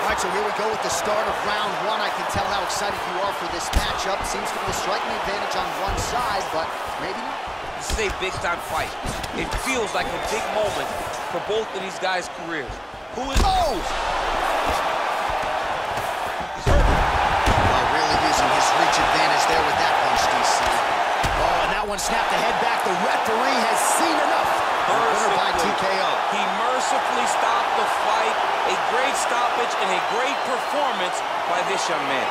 All right, so here we go with the start of round one. I can tell how excited you are for this matchup. Seems to be a striking advantage on one side, but maybe not. This is a big-time fight. It feels like a big moment for both of these guys' careers. Who is... Oh! He's hurt. Well, really using his reach advantage there with that punch, DC. Oh, and that one snapped the head back. The referee has seen enough. Winner by TKO. He mercifully stopped the fight. A great stoppage and a great performance by this young man.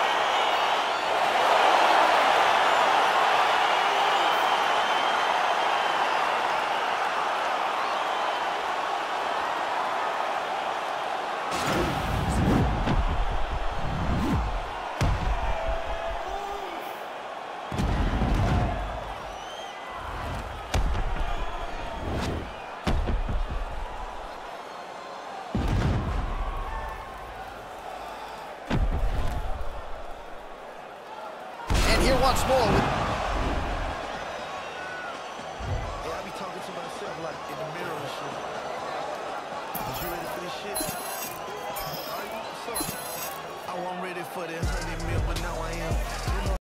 Here once more. Hey, I be talking to myself like in the mirror and shit. Is you ready for this shit? Are you? What's up? I wasn't ready for that 100 mil, but now I am.